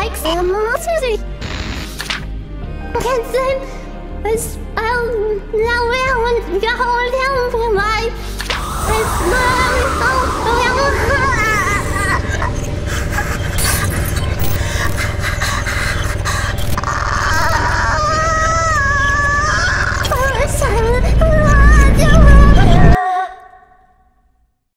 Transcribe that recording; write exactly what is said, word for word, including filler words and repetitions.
likes them. Seriously. Can't say it's um now we're on the whole down for my it's my oh